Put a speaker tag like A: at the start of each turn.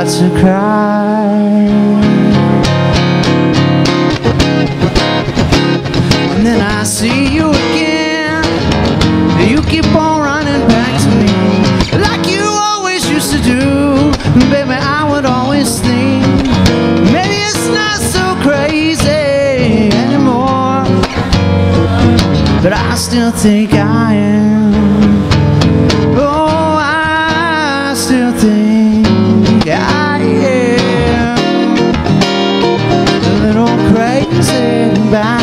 A: start to cry. And then I see you again. You keep on running back to me like you always used to do. Baby, I would always think maybe it's not so crazy anymore, but I still think I am. Oh, I still think I am a little crazy about